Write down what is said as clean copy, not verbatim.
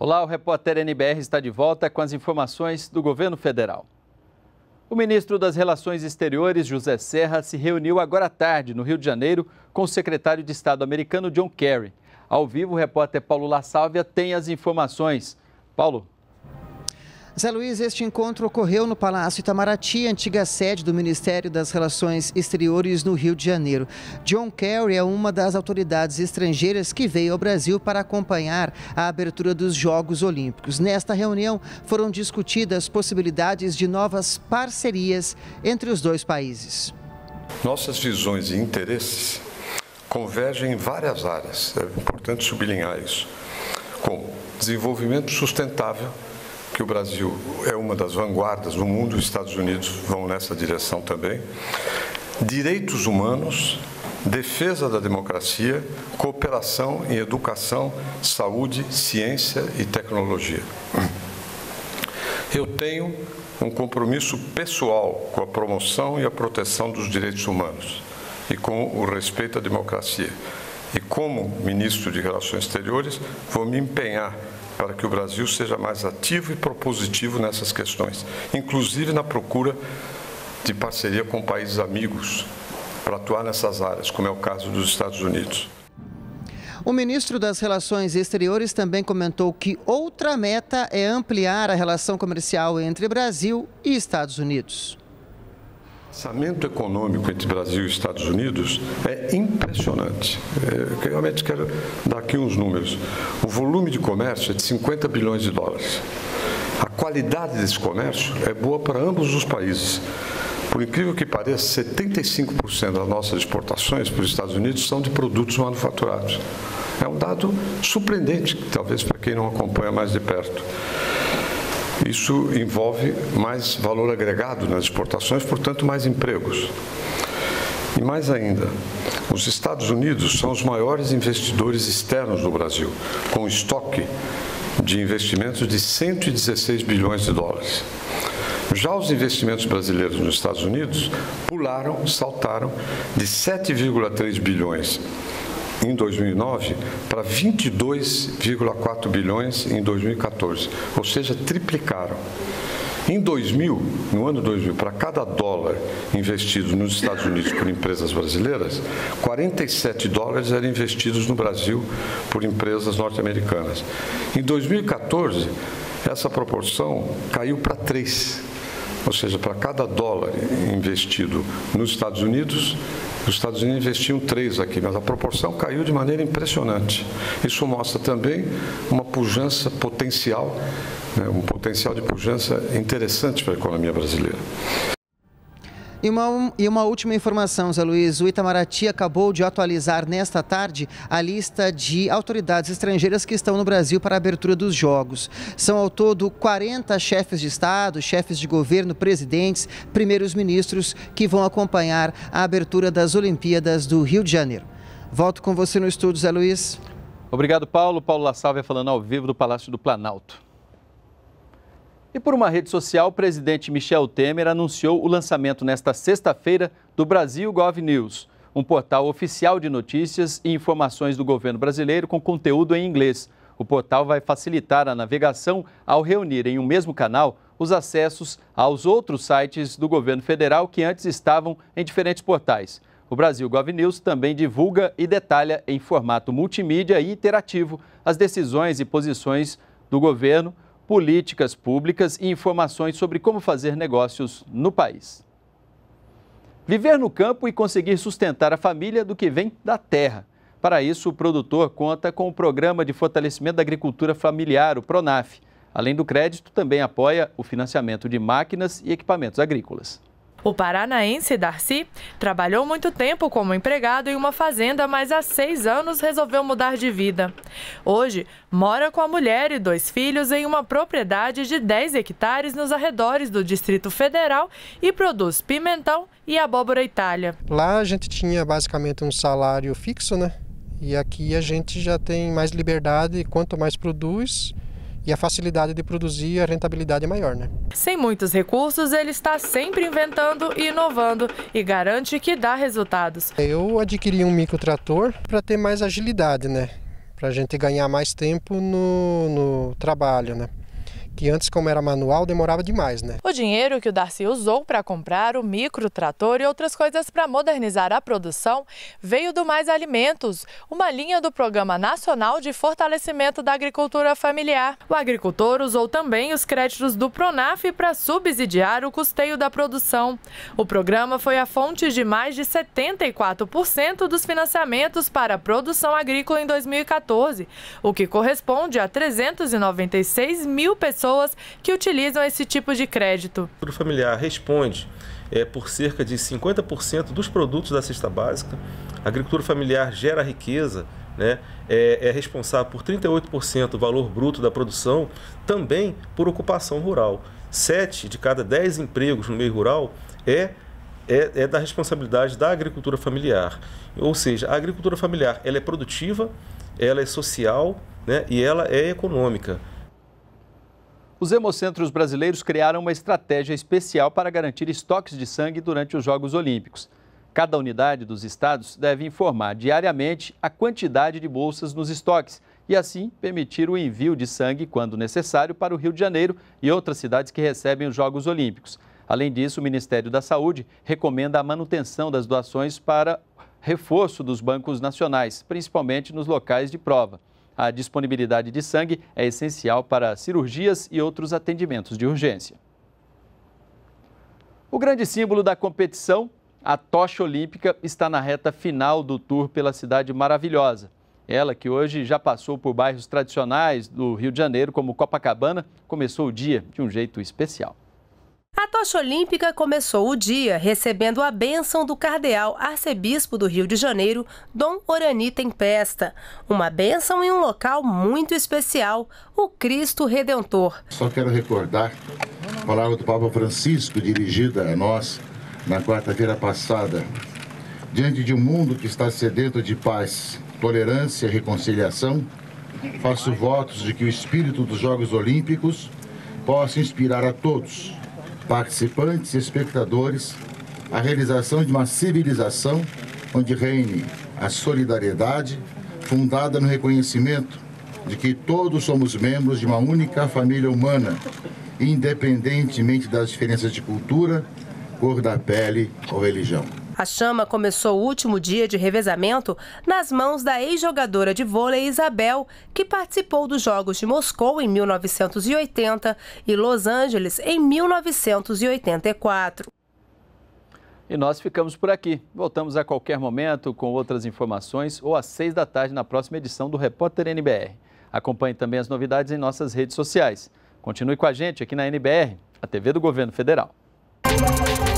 Olá, o repórter NBR está de volta com as informações do governo federal. O ministro das Relações Exteriores, José Serra, se reuniu agora à tarde no Rio de Janeiro com o secretário de Estado americano, John Kerry. Ao vivo, o repórter Paulo La Sálvia tem as informações. Paulo. Zé Luiz, este encontro ocorreu no Palácio Itamaraty, antiga sede do Ministério das Relações Exteriores no Rio de Janeiro. John Kerry é uma das autoridades estrangeiras que veio ao Brasil para acompanhar a abertura dos Jogos Olímpicos. Nesta reunião foram discutidas possibilidades de novas parcerias entre os dois países. Nossas visões e interesses convergem em várias áreas, é importante sublinhar isso, como desenvolvimento sustentável, que o Brasil é uma das vanguardas do mundo, os Estados Unidos vão nessa direção também, direitos humanos, defesa da democracia, cooperação em educação, saúde, ciência e tecnologia. Eu tenho um compromisso pessoal com a promoção e a proteção dos direitos humanos e com o respeito à democracia. E como ministro de Relações Exteriores, vou me empenhar para que o Brasil seja mais ativo e propositivo nessas questões, inclusive na procura de parceria com países amigos para atuar nessas áreas, como é o caso dos Estados Unidos. O ministro das Relações Exteriores também comentou que outra meta é ampliar a relação comercial entre Brasil e Estados Unidos. O orçamento econômico entre Brasil e Estados Unidos é impressionante. Eu realmente quero dar aqui uns números. O volume de comércio é de 50 bilhões de dólares. A qualidade desse comércio é boa para ambos os países. Por incrível que pareça, 75% das nossas exportações para os Estados Unidos são de produtos manufaturados. É um dado surpreendente, talvez para quem não acompanha mais de perto. Isso envolve mais valor agregado nas exportações, portanto, mais empregos. E mais ainda, os Estados Unidos são os maiores investidores externos no Brasil, com estoque de investimentos de 116 bilhões de dólares. Já os investimentos brasileiros nos Estados Unidos saltaram de 7,3 bilhões em 2009 para 22,4 bilhões em 2014, ou seja, triplicaram. No ano 2000, para cada dólar investido nos Estados Unidos por empresas brasileiras, 47 dólares eram investidos no Brasil por empresas norte-americanas. Em 2014, essa proporção caiu para 3, ou seja, para cada dólar investido nos Estados Unidos, os Estados Unidos investiam 3 aqui, mas a proporção caiu de maneira impressionante. Uma mostra também uma pujança potencial, um potencial de pujança interessante para a economia brasileira. E uma última informação, Zé Luiz. O Itamaraty acabou de atualizar nesta tarde a lista de autoridades estrangeiras que estão no Brasil para a abertura dos Jogos. São ao todo 40 chefes de Estado, chefes de governo, presidentes, primeiros ministros que vão acompanhar a abertura das Olimpíadas do Rio de Janeiro. Volto com você no estúdio, Zé Luiz. Obrigado, Paulo. Paulo La Sálvia falando ao vivo do Palácio do Planalto. E por uma rede social, o presidente Michel Temer anunciou o lançamento nesta sexta-feira do Brasil Gov News, um portal oficial de notícias e informações do governo brasileiro com conteúdo em inglês. O portal vai facilitar a navegação ao reunir em um mesmo canal os acessos aos outros sites do governo federal que antes estavam em diferentes portais. O Brasil Gov News também divulga e detalha em formato multimídia e interativo as decisões e posições do governo, políticas públicas e informações sobre como fazer negócios no país. Viver no campo e conseguir sustentar a família do que vem da terra. Para isso, o produtor conta com o Programa de Fortalecimento da Agricultura Familiar, o PRONAF. Além do crédito, também apoia o financiamento de máquinas e equipamentos agrícolas. O paranaense Darcy trabalhou muito tempo como empregado em uma fazenda, mas há 6 anos resolveu mudar de vida. Hoje, mora com a mulher e 2 filhos em uma propriedade de 10 hectares nos arredores do Distrito Federal e produz pimentão e abóbora Itália. Lá a gente tinha basicamente um salário fixo, né? E aqui a gente já tem mais liberdade, quanto mais produz, e a facilidade de produzir, a rentabilidade é maior, né? Sem muitos recursos, ele está sempre inventando e inovando e garante que dá resultados. Eu adquiri um microtrator para ter mais agilidade, né? para a gente ganhar mais tempo no trabalho, né? Que antes, como era manual, demorava demais, né? O dinheiro que o Darcy usou para comprar o microtrator e outras coisas para modernizar a produção veio do Mais Alimentos, uma linha do Programa Nacional de Fortalecimento da Agricultura Familiar. O agricultor usou também os créditos do Pronaf para subsidiar o custeio da produção. O programa foi a fonte de mais de 74% dos financiamentos para a produção agrícola em 2014, o que corresponde a 396 mil pessoas que utilizam esse tipo de crédito. A agricultura familiar responde por cerca de 50% dos produtos da cesta básica. A agricultura familiar gera riqueza, né? É responsável por 38% do valor bruto da produção, também por ocupação rural. 7 de cada 10 empregos no meio rural é da responsabilidade da agricultura familiar. Ou seja, a agricultura familiar ela é produtiva, ela é social, né? E ela é econômica. Os hemocentros brasileiros criaram uma estratégia especial para garantir estoques de sangue durante os Jogos Olímpicos. Cada unidade dos estados deve informar diariamente a quantidade de bolsas nos estoques e, assim, permitir o envio de sangue, quando necessário, para o Rio de Janeiro e outras cidades que recebem os Jogos Olímpicos. Além disso, o Ministério da Saúde recomenda a manutenção das doações para reforço dos bancos nacionais, principalmente nos locais de prova. A disponibilidade de sangue é essencial para cirurgias e outros atendimentos de urgência. O grande símbolo da competição, a tocha olímpica, está na reta final do tour pela Cidade Maravilhosa. Ela, que hoje já passou por bairros tradicionais do Rio de Janeiro, como Copacabana, começou o dia de um jeito especial. A tocha olímpica começou o dia recebendo a bênção do cardeal arcebispo do Rio de Janeiro, Dom Orani Tempesta. Uma bênção em um local muito especial, o Cristo Redentor. Só quero recordar a palavra do Papa Francisco dirigida a nós na quarta-feira passada. Diante de um mundo que está sedento de paz, tolerância e reconciliação, faço votos de que o espírito dos Jogos Olímpicos possa inspirar a todos, participantes e espectadores, a realização de uma civilização onde reine a solidariedade, fundada no reconhecimento de que todos somos membros de uma única família humana, independentemente das diferenças de cultura, cor da pele ou religião. A chama começou o último dia de revezamento nas mãos da ex-jogadora de vôlei Isabel, que participou dos Jogos de Moscou em 1980 e Los Angeles em 1984. E nós ficamos por aqui. Voltamos a qualquer momento com outras informações ou às 6 da tarde na próxima edição do Repórter NBR. Acompanhe também as novidades em nossas redes sociais. Continue com a gente aqui na NBR, a TV do Governo Federal.